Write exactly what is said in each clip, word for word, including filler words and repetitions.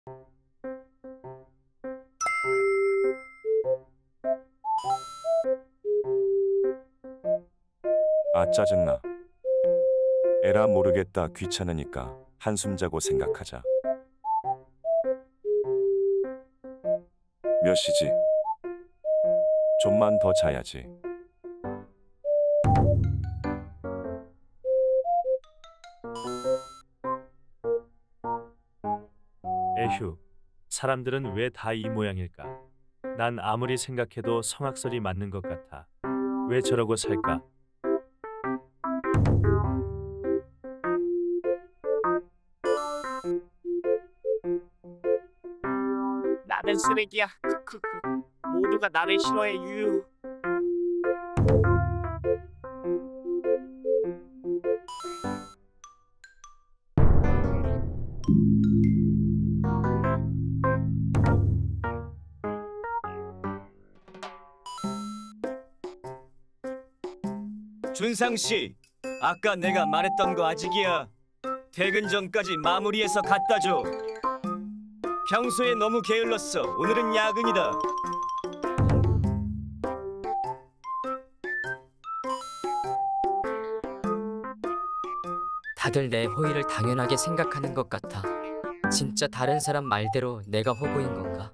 아, 짜증나. 에라 모르겠다. 귀찮으니까 한숨 자고 생각하자. 몇 시지? 좀만 더 자야지. 에휴, 사람들은 왜 다 이 모양일까? 난 아무리 생각해도 성악설이 맞는 것 같아. 왜 저러고 살까? 나는 쓰레기야. 크크크. 모두가 나를 싫어해. 유유. 준상 씨, 아까 내가 말했던 거 아직이야. 퇴근 전까지 마무리해서 갖다 줘. 평소에 너무 게을렀어. 오늘은 야근이다. 다들 내 호의를 당연하게 생각하는 것 같아. 진짜 다른 사람 말대로 내가 호구인 건가?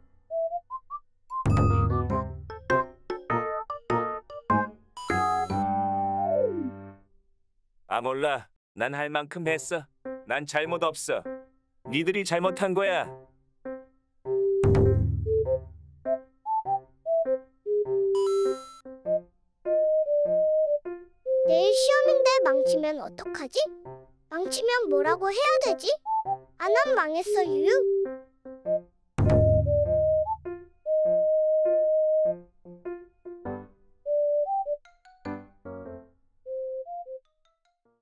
아, 몰라. 난 할 만큼 했어. 난 잘못 없어. 니들이 잘못한 거야. 내일 시험인데 망치면 어떡하지? 망치면 뭐라고 해야 되지? 아, 난 망했어, 유유.